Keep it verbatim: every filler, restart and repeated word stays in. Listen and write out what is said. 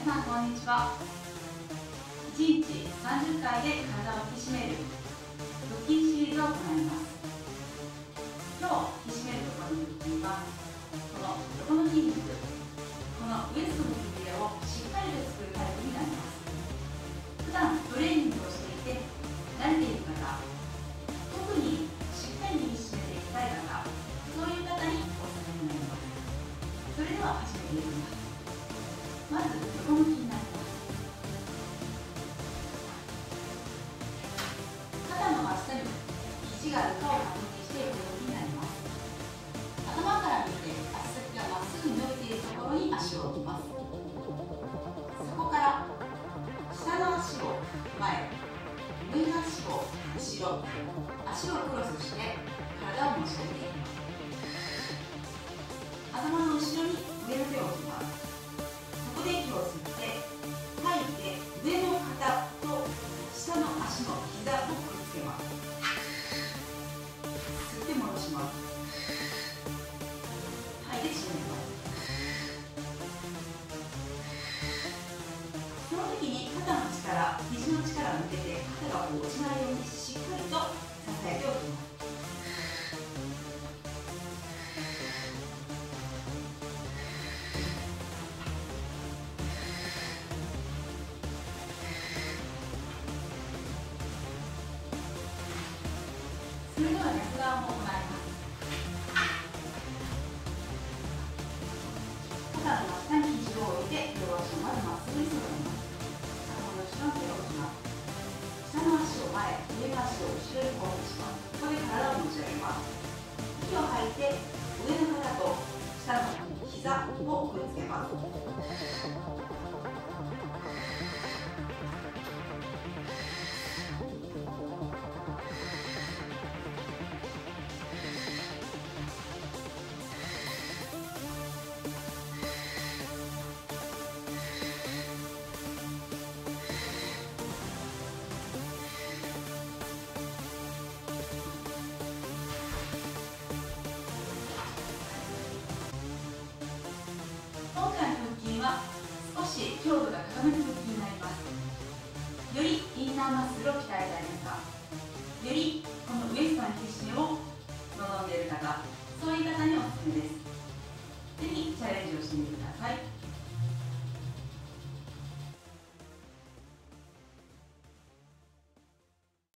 皆さんこんにちは。いちにちさんじゅっかいで体を引き締める腹筋シリーズを行います。今日引き締めるところの腹筋はこの横の筋肉、このウエストのくびれをしっかりと作るタイプになります。普段トレーニングをしていて慣れている方、特にしっかり引き締めていきたい方、そういう方におすすめになります。それでは始めていきます。まず横向きになります。肩の真下に肘があるかを確認して横向きになります。頭から見て足先がまっすぐに伸びているところに足を置きます。そこから下の足を前、上の足を後ろ、足をクロスして体を持ち上げていきます。頭の後ろに上の手を置きます。そこで息を吸って吐いて、上の肩と下の足の膝をくっつけます。吸って戻します。吐いて締めます。その時に肩の力、肘の力を抜けて肩が落ちないようにしっかりと支えておきます。